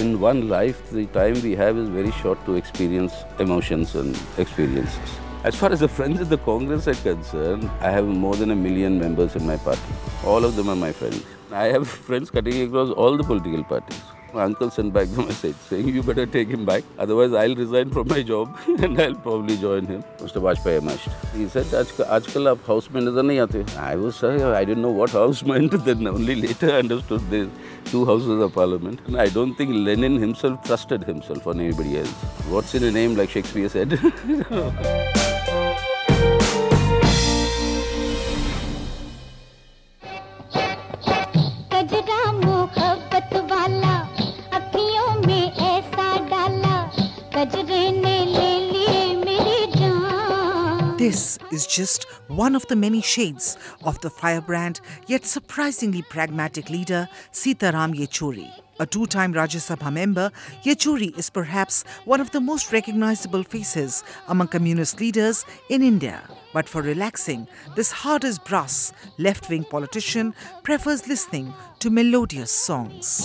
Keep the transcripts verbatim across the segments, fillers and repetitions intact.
In one life, the time we have is very short to experience emotions and experiences. As far as the friends of the Congress are concerned, I have more than a million members in my party. All of them are my friends. I have friends cutting across all the political parties. My uncle sent back the message saying, you better take him back, otherwise I'll resign from my job and I'll probably join him. Mister Vajpayee emerged. He said, Aajkal aap housemen nazar nahi aate. I was sorry, I didn't know what house meant. Then only later I understood there's two houses of parliament. And I don't think Lenin himself trusted himself or anybody else. What's in a name, like Shakespeare said? This is just one of the many shades of the firebrand yet surprisingly pragmatic leader Sitaram Yechury. A two-time Rajya Sabha member, Yechury is perhaps one of the most recognizable faces among communist leaders in India. But for relaxing, this hard as brass left-wing politician prefers listening to melodious songs.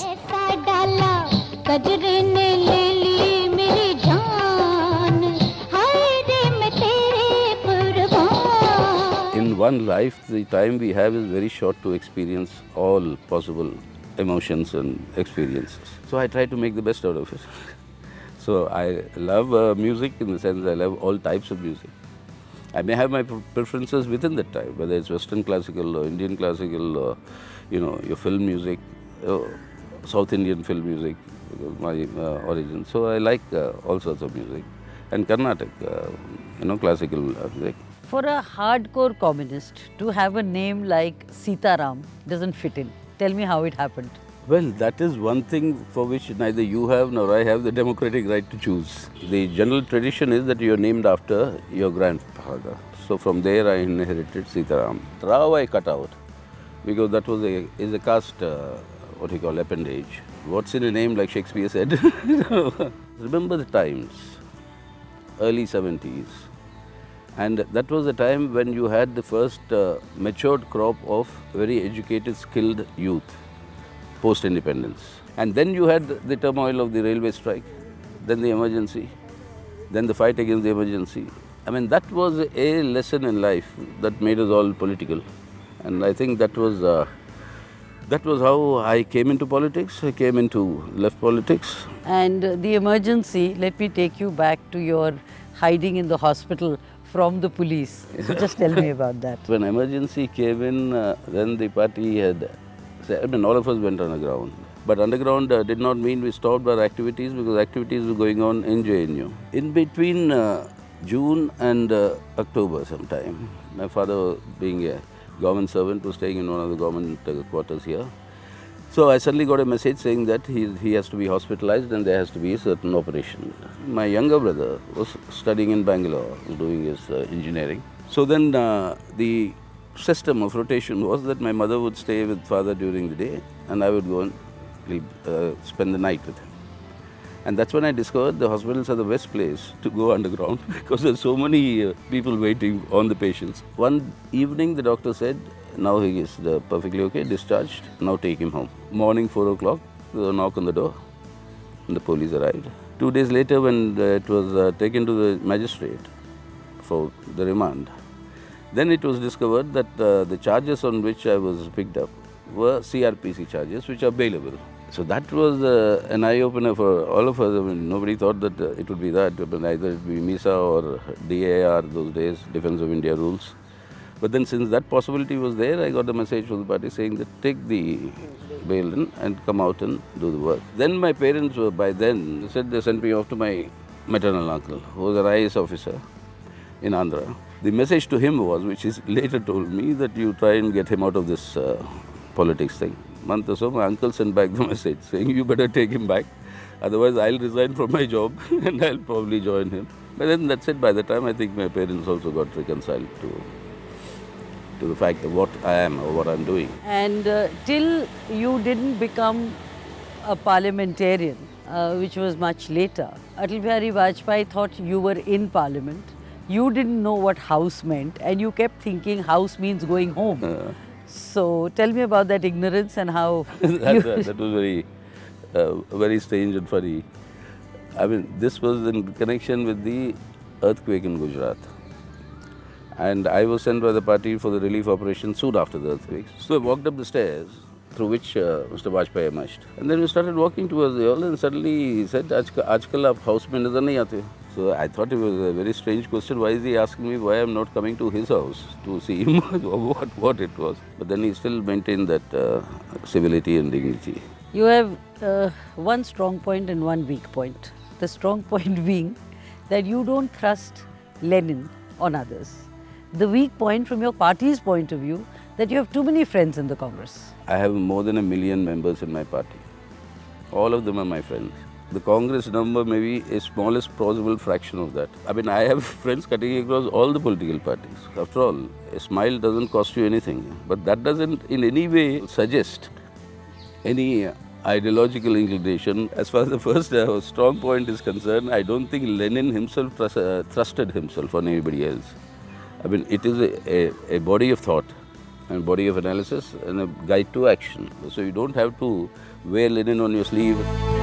In one life, the time we have is very short to experience all possible emotions and experiences. So I try to make the best out of it. So I love uh, music in the sense I love all types of music. I may have my preferences within that time, whether it's Western classical or Indian classical or, you know, your film music, uh, South Indian film music, my uh, origin. So I like uh, all sorts of music. And Carnatic, uh, you know, classical music. For a hardcore communist, to have a name like Sitaram doesn't fit in. Tell me how it happened. Well, that is one thing for which neither you have nor I have the democratic right to choose. The general tradition is that you are named after your grandfather. So from there I inherited Sitaram. Rao I cut out because that was a, is a caste, uh, what you call appendage. What's in a name, like Shakespeare said? Remember the times, early seventies. And that was the time when you had the first uh, matured crop of very educated, skilled youth, post-independence. And then you had the turmoil of the railway strike, then the emergency, then the fight against the emergency. I mean, that was a lesson in life that made us all political. And I think that was, uh, that was how I came into politics. I came into left politics. And uh, the emergency, let me take you back to your hiding in the hospital from the police. So just tell me about that. When emergency came in, uh, then the party had, I mean, all of us went underground. But underground uh, did not mean we stopped our activities because activities were going on in J N U. In between uh, June and uh, October sometime, my father, being a government servant, was staying in one of the government uh, quarters here. So I suddenly got a message saying that he, he has to be hospitalized and there has to be a certain operation. My younger brother was studying in Bangalore, doing his uh, engineering. So then uh, the system of rotation was that my mother would stay with father during the day and I would go and leave, uh, spend the night with him. And that's when I discovered the hospitals are the best place to go underground because there's so many uh, people waiting on the patients. One evening the doctor said, now he is uh, perfectly okay, discharged, now take him home. Morning four o'clock, the knock on the door and the police arrived. Two days later when uh, it was uh, taken to the magistrate for the remand, then it was discovered that uh, the charges on which I was picked up were C R P C charges which are bailable. So that was uh, an eye-opener for all of us. I mean, nobody thought that uh, it would be that, but either it would be MISA or D A R those days, Defense of India rules. But then since that possibility was there, I got a message from the party saying that take the bail in and come out and do the work. Then my parents were, by then, they said they sent me off to my maternal uncle, who was an I A S officer in Andhra. The message to him was, which he later told me, that you try and get him out of this uh, politics thing. Month or so, my uncle sent back the message saying, you better take him back, otherwise I'll resign from my job and I'll probably join him. But then that's it. By the time, I think my parents also got reconciled to to the fact of what I am or what I'm doing. And uh, till you didn't become a parliamentarian, uh, which was much later, Atal Bihari Vajpayee thought you were in parliament. You didn't know what house meant and you kept thinking house means going home. Uh, so tell me about that ignorance and how... that, you that, that was very uh, very strange and funny. I mean, this was in connection with the earthquake in Gujarat. And I was sent by the party for the relief operation soon after the earthquake. So I walked up the stairs through which uh, Mister Vajpayee emerged. And then we started walking towards the hall, and suddenly he said, Aajkal aap house mein nazar nahi aate. So I thought it was a very strange question. Why is he asking me why I'm not coming to his house to see him, what, what it was. But then he still maintained that uh, civility and dignity. You have uh, one strong point and one weak point. The strong point being that you don't thrust Lenin on others. The weak point from your party's point of view, that you have too many friends in the Congress. I have more than a million members in my party. All of them are my friends. The Congress number may be a smallest possible fraction of that. I mean, I have friends cutting across all the political parties. After all, a smile doesn't cost you anything. But that doesn't in any way suggest any ideological inclination. As far as the first uh, strong point is concerned, I don't think Lenin himself trust, uh, trusted himself on anybody else. I mean, it is a, a, a body of thought and body of analysis and a guide to action. So you don't have to wear Lenin on your sleeve.